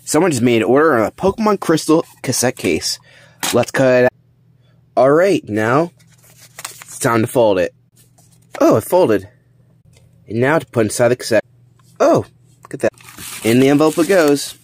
Someone just made an order on a Pokemon Crystal cassette case. Let's cut it out. Alright, now it's time to fold it. Oh, it folded. And now to put inside the cassette. Oh, look at that. In the envelope it goes.